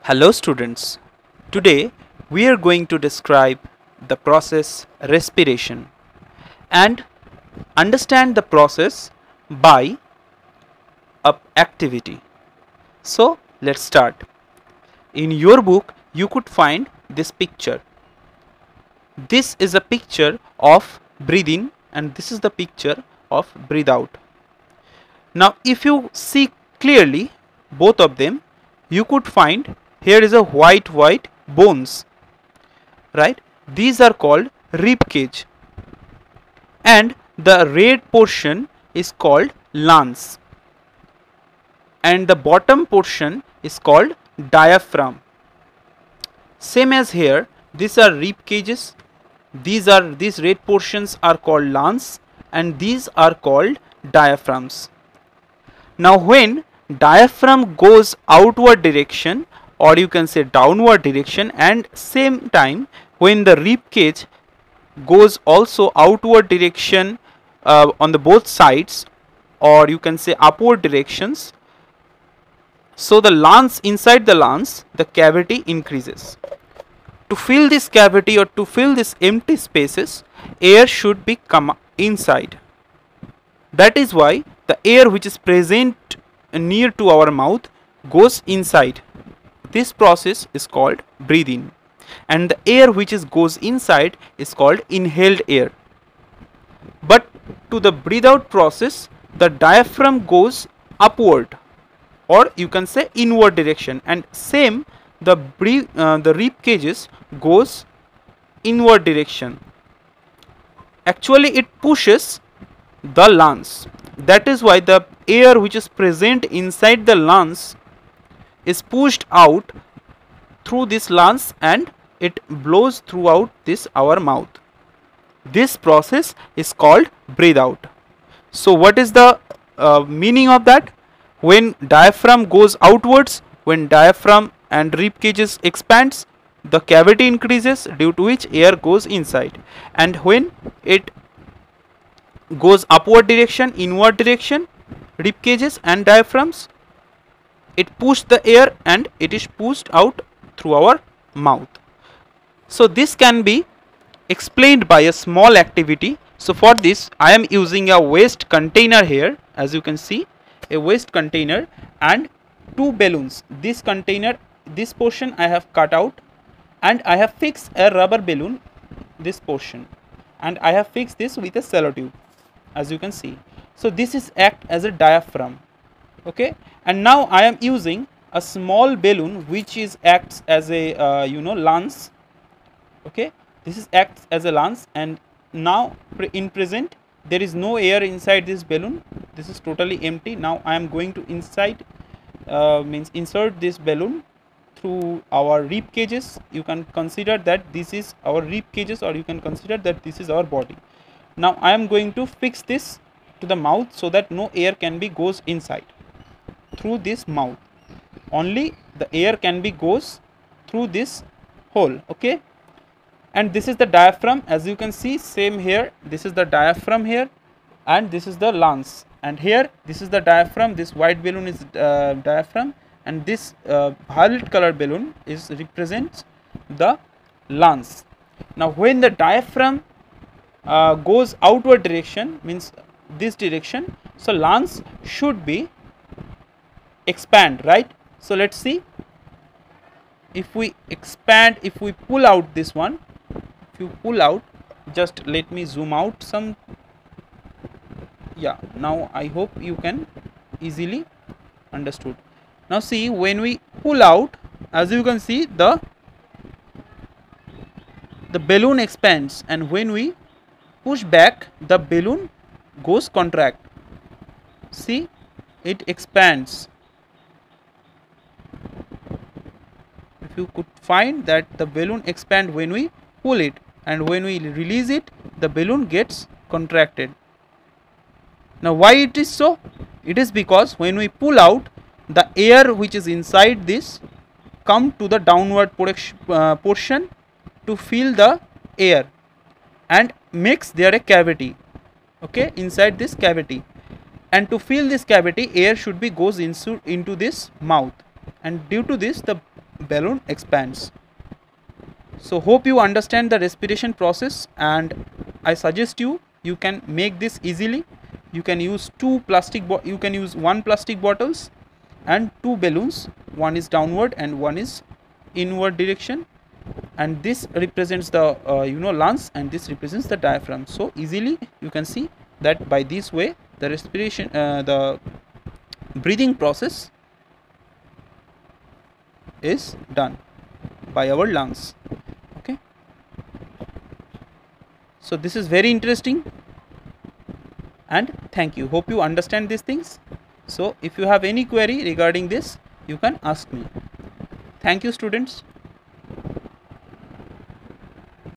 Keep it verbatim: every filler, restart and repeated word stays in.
Hello students, today we are going to describe the process respiration and understand the process by a activity. So let's start. In your book you could find this picture. This is a picture of breathe in and this is the picture of breathe out. Now if you see clearly both of them, you could find here is a white white bones, right? These are called rib cage and the red portion is called lungs and the bottom portion is called diaphragm. Same as here, these are rib cages, these are these red portions are called lungs and these are called diaphragms. Now when diaphragm goes outward direction or you can say downward direction, and same time when the rib cage goes also outward direction uh, on the both sides or you can say upward directions, so the lungs, inside the lungs the cavity increases. To fill this cavity or to fill this empty spaces, air should be come inside. That is why the air which is present near to our mouth goes inside. This process is called breathe in and the air which is goes inside is called inhaled air. But to the breathe out process, the diaphragm goes upward or you can say inward direction, and same the breathe, uh, the rib cages goes inward direction. Actually it pushes the lungs. That is why the air which is present inside the lungs is pushed out through this lungs and it blows throughout this our mouth. This process is called breathe out. So what is the uh, meaning of that? When diaphragm goes outwards, when diaphragm and rib cages expands, the cavity increases due to which air goes inside, and when it goes upward direction, inward direction, rib cages and diaphragms, it pushes the air and it is pushed out through our mouth. So this can be explained by a small activity. So for this I am using a waste container here, as you can see, a waste container and two balloons. This container, this portion I have cut out and I have fixed a rubber balloon, this portion, and I have fixed this with a cello tube, as you can see. So this is act as a diaphragm, okay, and now I am using a small balloon which is acts as a uh, you know lungs, okay. This is acts as a lungs, and now pre in present there is no air inside this balloon. This is totally empty. Now I am going to inside uh, means insert this balloon through our rib cages. You can consider that this is our rib cages or you can consider that this is our body. Now I am going to fix this to the mouth so that no air can be goes inside through this mouth. Only the air can be goes through this hole, okay. And this is the diaphragm, as you can see, same here, this is the diaphragm here and this is the lungs, and here this is the diaphragm, this white balloon is uh, diaphragm and this uh, violet color balloon is represents the lungs. Now when the diaphragm uh, goes outward direction, means this direction, so lungs should be expand, right? So let's see, if we expand, if we pull out this one, if you pull out, just let me zoom out some, yeah, now I hope you can easily understood. Now see, when we pull out, as you can see, the the balloon expands, and when we push back, the balloon goes contract. See, it expands. If you could find that the balloon expand when we pull it, and when we release it, the balloon gets contracted. Now why it is so? It is because when we pull out, the air which is inside this come to the downward uh, portion to fill the air and makes there a cavity, okay, inside this cavity, and to fill this cavity air should be goes into into this mouth, and due to this the balloon expands. So hope you understand the respiration process, and I suggest you you can make this easily. You can use two plastic you can use one plastic bottles and two balloons. One is downward and one is inward direction, and this represents the uh, you know lungs, and this represents the diaphragm. So easily you can see that by this way the respiration uh, the breathing process is done by our lungs. Okay, so this is very interesting, and thank you. Hope you understand these things. So if you have any query regarding this, you can ask me. Thank you, students.